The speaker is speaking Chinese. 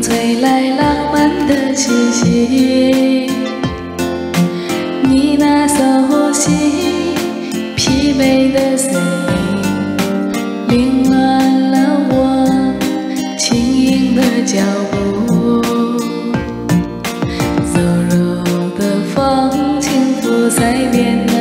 吹来浪漫的气息，你那熟悉疲惫的声音，凌乱了我轻盈的脚步。柔柔的风轻拂在脸。